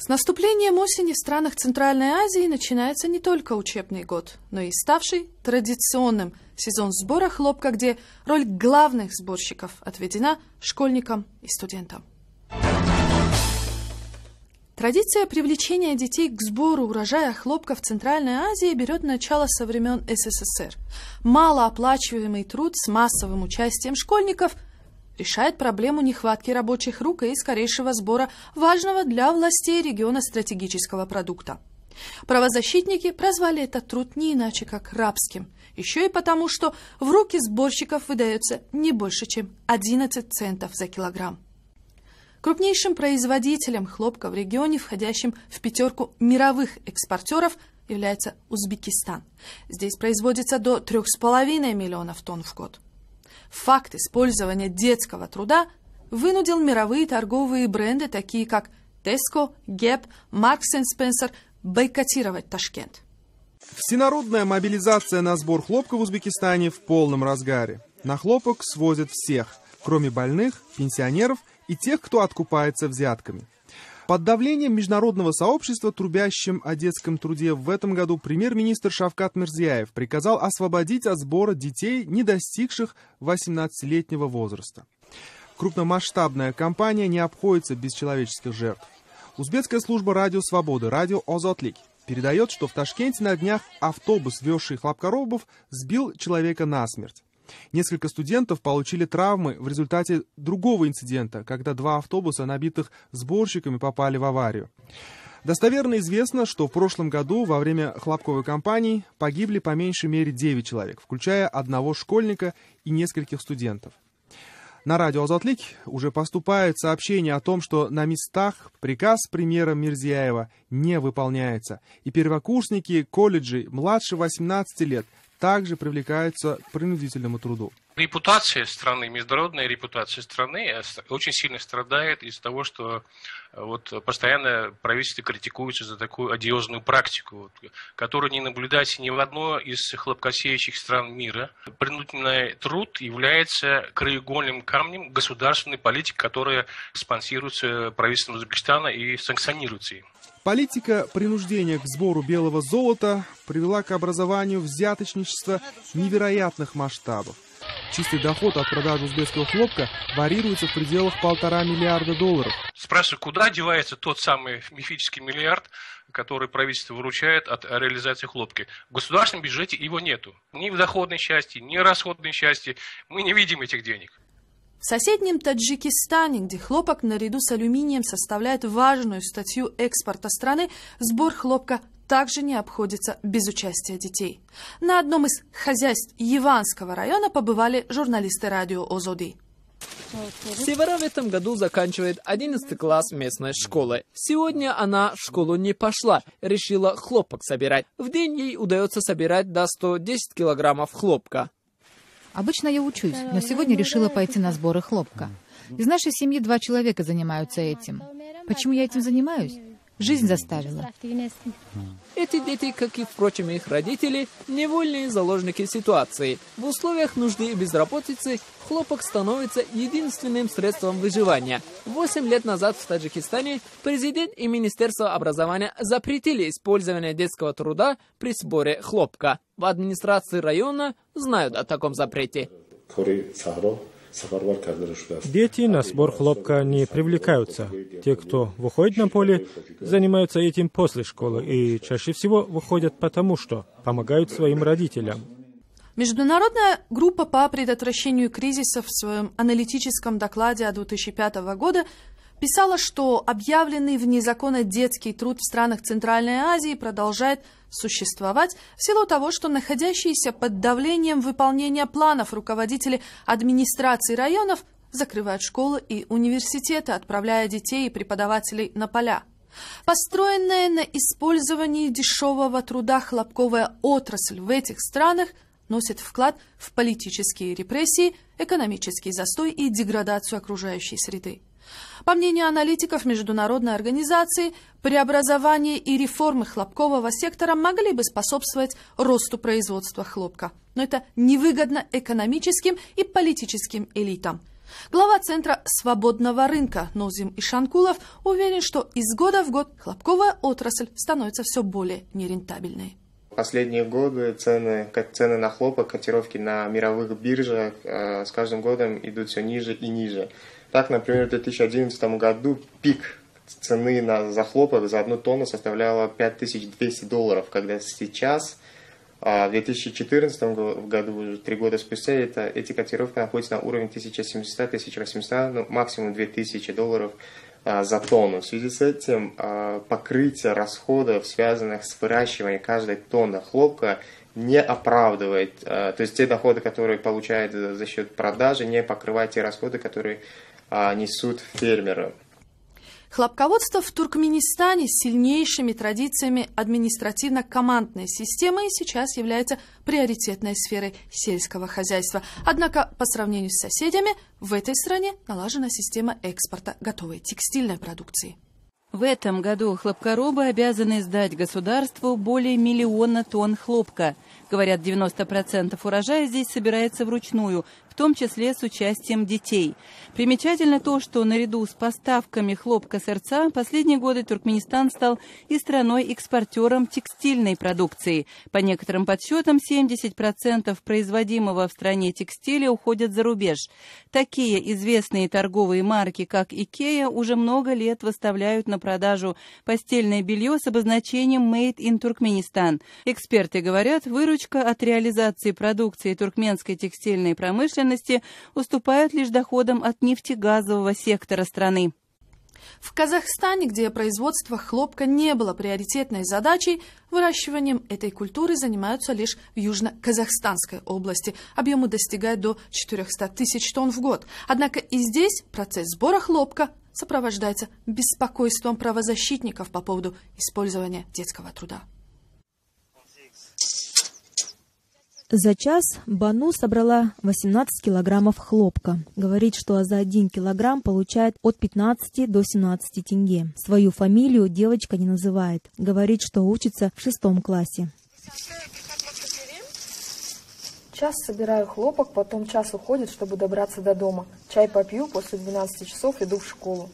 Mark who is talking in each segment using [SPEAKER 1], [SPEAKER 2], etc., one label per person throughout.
[SPEAKER 1] С наступлением осени в странах Центральной Азии начинается не только учебный год, но и ставший традиционным сезон сбора хлопка, где роль главных сборщиков отведена школьникам и студентам. Традиция привлечения детей к сбору урожая хлопка в Центральной Азии берет начало со времен СССР. Малооплачиваемый труд с массовым участием школьников решает проблему нехватки рабочих рук и скорейшего сбора важного для властей региона стратегического продукта. Правозащитники прозвали этот труд не иначе как рабским, еще и потому, что в руки сборщиков выдается не больше, чем 11 центов за килограмм. Крупнейшим производителем хлопка в регионе, входящим в пятерку мировых экспортеров, является Узбекистан. Здесь производится до 3,5 миллионов тонн в год. Факт использования детского труда вынудил мировые торговые бренды, такие как Tesco, Gap, Marks & Spencer, бойкотировать Ташкент.
[SPEAKER 2] Всенародная мобилизация на сбор хлопка в Узбекистане в полном разгаре. На хлопок свозят всех, кроме больных, пенсионеров и тех, кто откупается взятками. Под давлением международного сообщества, трубящим о детском труде, в этом году премьер-министр Шавкат Мирзияев приказал освободить от сбора детей, не достигших 18-летнего возраста. Крупномасштабная кампания не обходится без человеческих жертв. Узбекская служба радио «Свободы», радио «Озотлик» передает, что в Ташкенте на днях автобус, везший хлопкоробов, сбил человека насмерть. Несколько студентов получили травмы в результате другого инцидента, когда два автобуса, набитых сборщиками, попали в аварию. Достоверно известно, что в прошлом году во время хлопковой кампании погибли по меньшей мере 9 человек, включая одного школьника и нескольких студентов. На радио «Азатлик» уже поступает сообщение о том, что на местах приказ премьера Мирзияева не выполняется, и первокурсники колледжей младше 18 лет также привлекаются к принудительному труду.
[SPEAKER 3] Репутация страны, международная репутация страны очень сильно страдает из-за того, что постоянно правительство критикуется за такую одиозную практику, которую не наблюдается ни в одной из хлопкосеющих стран мира. Принудительный труд является краеугольным камнем государственной политики, которая спонсируется правительством Узбекистана и санкционируется им.
[SPEAKER 2] Политика принуждения к сбору белого золота привела к образованию взяточничества невероятных масштабов. Чистый доход от продажи узбекского хлопка варьируется в пределах $1,5 миллиарда.
[SPEAKER 3] Спрашиваю, куда девается тот самый мифический миллиард, который правительство выручает от реализации хлопка? В государственном бюджете его нету. Ни в доходной части, ни в расходной части. Мы не видим этих денег.
[SPEAKER 1] В соседнем Таджикистане, где хлопок наряду с алюминием составляет важную статью экспорта страны, сбор хлопка также не обходится без участия детей. На одном из хозяйств Яванского района побывали журналисты радио «Озоди».
[SPEAKER 4] Севара в этом году заканчивает 11 класс местной школы. Сегодня она в школу не пошла, решила хлопок собирать. В день ей удается собирать до 110 килограммов хлопка.
[SPEAKER 5] Обычно я учусь, но сегодня решила пойти на сборы хлопка. Из нашей семьи 2 человека занимаются этим. Почему я этим занимаюсь? Жизнь заставила.
[SPEAKER 4] Эти дети, как и, впрочем, их родители, невольные заложники ситуации. В условиях нужды и безработицы хлопок становится единственным средством выживания. 8 лет назад в Таджикистане президент и Министерство образования запретили использование детского труда при сборе хлопка. В администрации района знают о таком запрете.
[SPEAKER 6] Дети на сбор хлопка не привлекаются. Те, кто выходит на поле, занимаются этим после школы и чаще всего выходят потому, что помогают своим родителям.
[SPEAKER 1] Международная группа по предотвращению кризисов в своем аналитическом докладе от 2005 года писала, что объявленный вне закона детский труд в странах Центральной Азии продолжает существовать в силу того, что находящиеся под давлением выполнения планов руководители администрации районов закрывают школы и университеты, отправляя детей и преподавателей на поля. Построенная на использовании дешевого труда хлопковая отрасль в этих странах носит вклад в политические репрессии, экономический застой и деградацию окружающей среды. По мнению аналитиков международной организации, преобразование и реформы хлопкового сектора могли бы способствовать росту производства хлопка. Но это невыгодно экономическим и политическим элитам. Глава Центра свободного рынка Нозим Ишанкулов уверен, что из года в год хлопковая отрасль становится все более нерентабельной.
[SPEAKER 7] Последние годы цены на хлопок, котировки на мировых биржах с каждым годом идут все ниже и ниже. Так, например, в 2011 году пик цены за хлопок за 1 тонну составляла $5200, когда сейчас, в 2014 году, уже 3 года спустя, эти котировки находятся на уровне $1700-1800, ну, максимум $2000 за тонну. В связи с этим покрытие расходов, связанных с выращиванием каждой тонны хлопка, не оправдывает, то есть те доходы, которые получают за счет продажи, не покрывают те расходы, которые несут фермеры.
[SPEAKER 1] Хлопководство в Туркменистане с сильнейшими традициями административно-командной системы сейчас является приоритетной сферой сельского хозяйства. Однако, по сравнению с соседями, в этой стране налажена система экспорта готовой текстильной продукции.
[SPEAKER 8] В этом году хлопкоробы обязаны сдать государству более 1 миллиона тонн хлопка. Говорят, 90% урожая здесь собирается вручную, в том числе с участием детей. Примечательно то, что наряду с поставками хлопка-сырца последние годы Туркменистан стал и страной-экспортером текстильной продукции. По некоторым подсчетам, 70% производимого в стране текстиля уходят за рубеж. Такие известные торговые марки, как Икея, уже много лет выставляют на продажу постельное белье с обозначением «Made in Turkmenistan». Эксперты говорят, выручка от реализации продукции туркменской текстильной промышленности уступает лишь доходам от нефтегазового сектора страны.
[SPEAKER 1] В Казахстане, где производство хлопка не было приоритетной задачей, выращиванием этой культуры занимаются лишь в Южно-Казахстанской области. Объемы достигают до 400 тысяч тонн в год. Однако и здесь процесс сбора хлопка сопровождается беспокойством правозащитников по поводу использования детского труда.
[SPEAKER 9] За час Бану собрала 18 килограммов хлопка. Говорит, что за 1 килограмм получает от 15 до 17 тенге. Свою фамилию девочка не называет. Говорит, что учится в 6 классе.
[SPEAKER 10] Час собираю хлопок, потом час уходит, чтобы добраться до дома. Чай попью, после 12 часов иду в школу.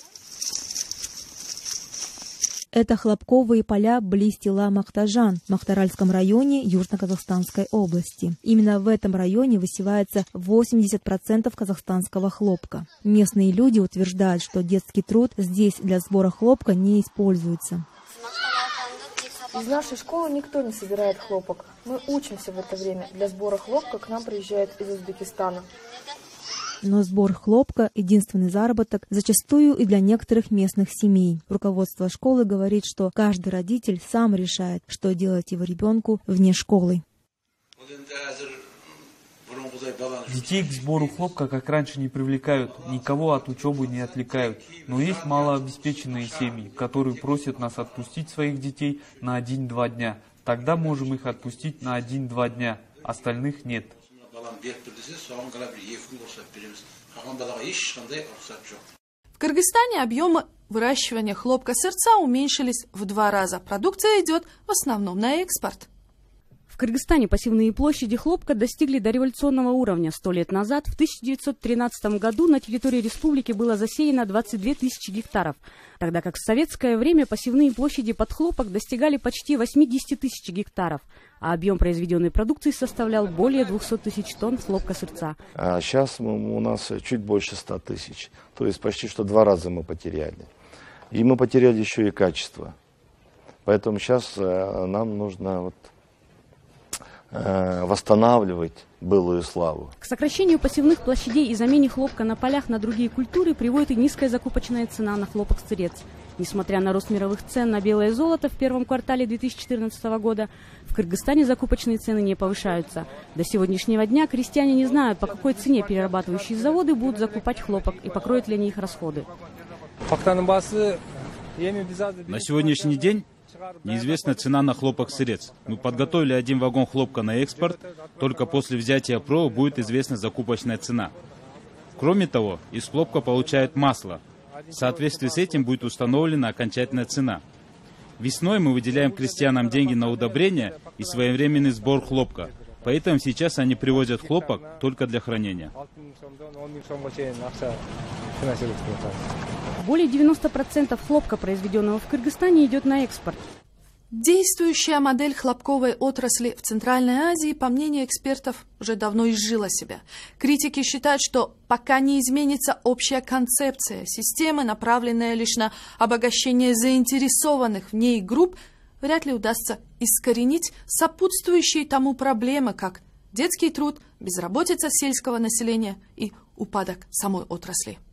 [SPEAKER 9] Это хлопковые поля близ села Махтажан в Махтаральском районе Южно-Казахстанской области. Именно в этом районе высевается 80% казахстанского хлопка. Местные люди утверждают, что детский труд здесь для сбора хлопка не используется.
[SPEAKER 10] Из нашей школы никто не собирает хлопок. Мы учимся в это время. Для сбора хлопка к нам приезжают из Узбекистана.
[SPEAKER 9] Но сбор хлопка – единственный заработок зачастую и для некоторых местных семей. Руководство школы говорит, что каждый родитель сам решает, что делать его ребенку вне школы.
[SPEAKER 11] Детей к сбору хлопка, как раньше, не привлекают, никого от учебы не отвлекают. Но есть малообеспеченные семьи, которые просят нас отпустить своих детей на 1-2 дня. Тогда можем их отпустить на 1-2 дня, остальных нет.
[SPEAKER 1] В Кыргызстане объемы выращивания хлопка-сырца уменьшились в 2 раза. Продукция идет в основном на экспорт.
[SPEAKER 12] В Кыргызстане пассивные площади хлопка достигли дореволюционного уровня. 100 лет назад, в 1913 году, на территории республики было засеяно 22 тысячи гектаров, тогда как в советское время пассивные площади под хлопок достигали почти 80 тысяч гектаров, а объем произведенной продукции составлял более 200 тысяч тонн хлопка-сырца.
[SPEAKER 13] А сейчас у нас чуть больше 100 тысяч, то есть почти что 2 раза мы потеряли. И мы потеряли еще и качество. Поэтому сейчас нам нужно восстанавливать былую славу.
[SPEAKER 12] К сокращению пассивных площадей и замене хлопка на полях на другие культуры приводит и низкая закупочная цена на хлопок-сырец. Несмотря на рост мировых цен на белое золото в первом квартале 2014 года, в Кыргызстане закупочные цены не повышаются. До сегодняшнего дня крестьяне не знают, по какой цене перерабатывающие заводы будут закупать хлопок и покроют ли они их расходы.
[SPEAKER 14] На сегодняшний день неизвестна цена на хлопок-сырец. Мы подготовили 1 вагон хлопка на экспорт, только после взятия проб будет известна закупочная цена. Кроме того, из хлопка получают масло. В соответствии с этим будет установлена окончательная цена. Весной мы выделяем крестьянам деньги на удобрения и своевременный сбор хлопка. Поэтому сейчас они привозят хлопок только для хранения.
[SPEAKER 12] Более 90% хлопка, произведенного в Кыргызстане, идет на экспорт.
[SPEAKER 1] Действующая модель хлопковой отрасли в Центральной Азии, по мнению экспертов, уже давно изжила себя. Критики считают, что пока не изменится общая концепция системы, направленная лишь на обогащение заинтересованных в ней групп, вряд ли удастся искоренить сопутствующие тому проблемы, как детский труд, безработица сельского населения и упадок самой отрасли.